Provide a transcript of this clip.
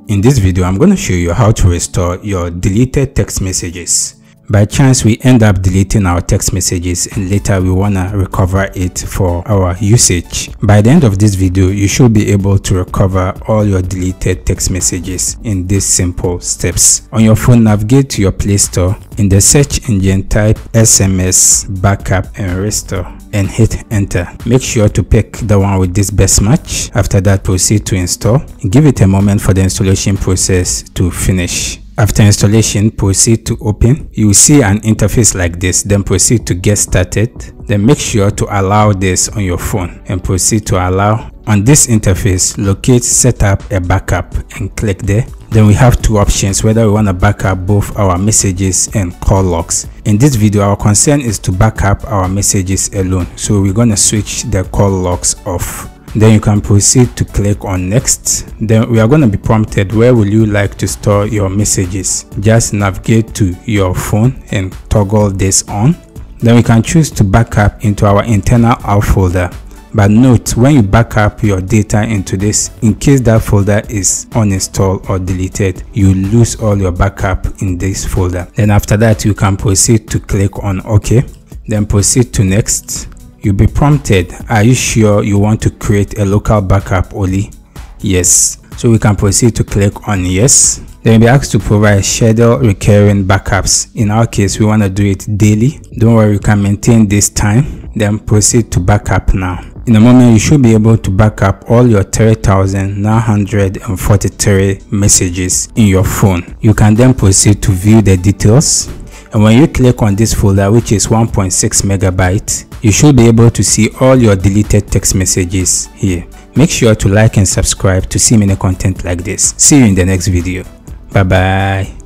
In this video, I'm going to show you how to restore your deleted text messages. By chance, we end up deleting our text messages and later we want to recover it for our usage. By the end of this video, you should be able to recover all your deleted text messages in these simple steps. On your phone, navigate to your Play Store. In the search engine, type SMS backup and restore and hit enter. Make sure to pick the one with this best match. After that, proceed to install. Give it a moment for the installation process to finish. After installation, proceed to open. You will see an interface like this. Then proceed to get started. Then make sure to allow this on your phone and proceed to allow. On this interface, locate setup a backup and click there. Then we have two options, whether we want to backup both our messages and call logs. In this video, our concern is to backup our messages alone. So we're going to switch the call logs off. Then you can proceed to click on next. Then we are going to be prompted, where will you like to store your messages? Just navigate to your phone and toggle this on. Then we can choose to backup into our internal out folder. But note, when you backup your data into this, in case that folder is uninstalled or deleted, you lose all your backup in this folder. Then after that, you can proceed to click on OK. Then proceed to next. You'll be prompted, are you sure you want to create a local backup only? Yes. So we can proceed to click on yes. Then we'll be asked to provide schedule recurring backups. In our case, we want to do it daily. Don't worry, you can maintain this time. Then proceed to backup now. In a moment, you should be able to backup all your 3,943 messages in your phone. You can then proceed to view the details. And when you click on this folder, which is 1.6 megabytes, you should be able to see all your deleted text messages here. Make sure to like and subscribe to see many content like this. See you in the next video. Bye bye.